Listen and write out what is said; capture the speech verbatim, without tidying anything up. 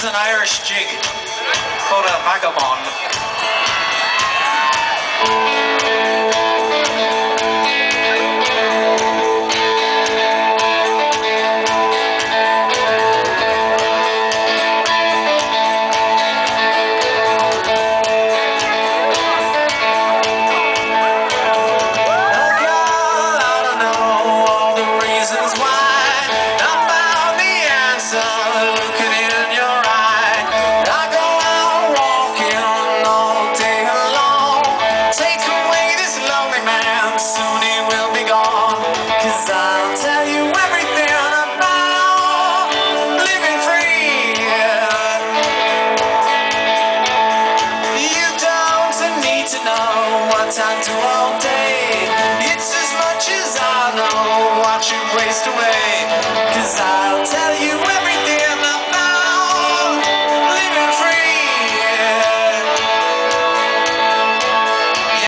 is an Irish jig called a vagabond. Time to all day. It's as much as I know. Watch it waste away, 'cause I